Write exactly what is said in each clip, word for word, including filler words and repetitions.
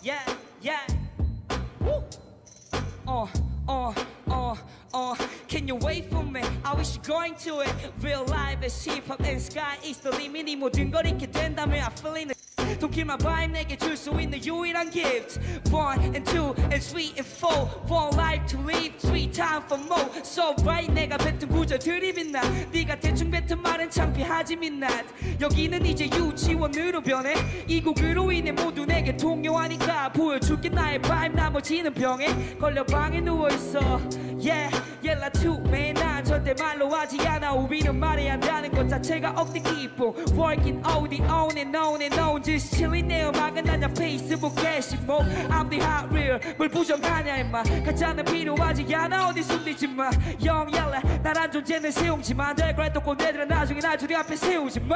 yeah, yeah. Woo. Uh, uh, uh, uh. Can you wait for me? I wish you're going to it. Real life is hip hop and sky is the limit. 이 모든 걸 잊게 된다면 I feel it. Don't kill my vibe 내게 줄 수 있는 유일한 gift. One and two and three and four. One life to live, three time for more. So right 내가 뱉은 구절들이 빛나. 네가 대충 뱉은 말은 창피하지 midnight. 여기는 이제 유치원으로 변해. 이 곡으로 인해 모두 내게 동요하니까 보여줄게 나의 vibe. 나머지는 병에 걸려 방에 누워있어. Yeah, yeah, like two man. 난 절대 말로 하지 않아. 우리는 말해야 한다는 것 자체가 억대 기쁨. Working all the on and on and on. Just chilling 내 음악은 아냐 페이스북 게시모. I'm the hot real. 뭘 부정하냐 임마. 가짜는 필요하지 않아. 어디 숨기지 마. 영 얄라 나란 존재는 세용지만 될 거야 또 꼰대들은 나중에 날 둘이 앞에 세우지 마.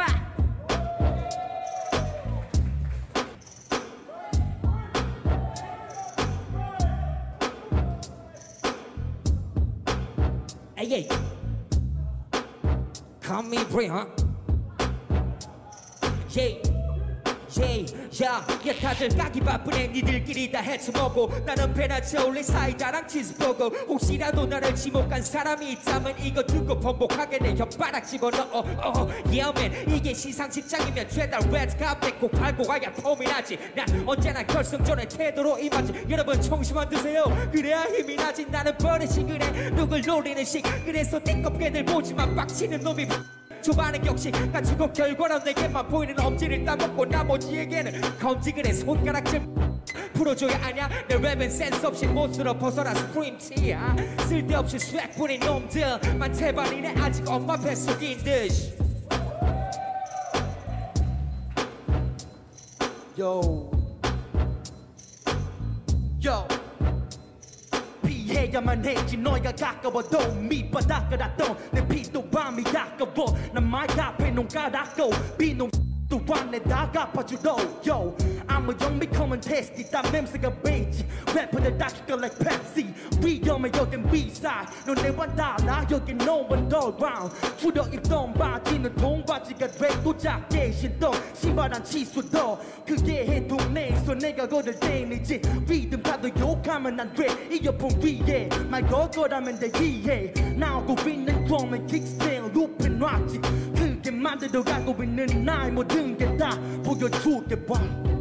Hey, hey. Call me Bray, huh? Yeah. Yeah, 야, 야 다들 까기 바쁘네 니들끼리 다 해쳐먹고 나는 배나 채울래 사이다랑 치즈버거 혹시라도 나를 지목한 사람이 있다면 이거 듣고 번복하게 내 혓바닥 집어넣어 어, yeah man 이게 시상 직장이면 죄다 레드카 뺏고 팔고 가야 폼이 나지 난 언제나 결승전의 태도로 임하지 여러분 청심환 드세요 그래야 힘이 나지 나는 버릇이 그래 누굴 노리는 식 그래서 띠껍게들 보지만 빡치는 놈이 초반에 격식 갖추고 결과로 내게만 보이는 엄지를 따먹고 나머지에게는 검지근의 손가락질 풀어줘야 하냐 내 랩은 센스 없이 못으로 벗어나 스프림티야 쓸데없이 스웩 뿌린 놈들만 태반이네 아직 엄마 뱃속인 듯 Yo Yo 피해야만 했지 너희가 가까워도 밑바닥을 놨던 내 피도 밤이 가까워 난 말 앞에 눈 까닫고 비놈 또한 내다 갚아주도 Yo I'm a young becoming testy 땀 냄새가 베이지 래퍼들 다 kick like Pepsi 위험해 여긴 B-side 넌 내와 달라 여긴 no one around 줄여 입던 바지는 통바지가 되고 작게 신던 신발한 치수도 그게 해동내에서 내가 걸을 때이지 리듬 타도 욕하면 안돼 이어폰 위에 말 거거라면 돼 이해 나오고 있는 드럼은 킥스테일 루핀 놨지 그게 만들어가고 있는 나의 모든 게 다 보여줄게 봐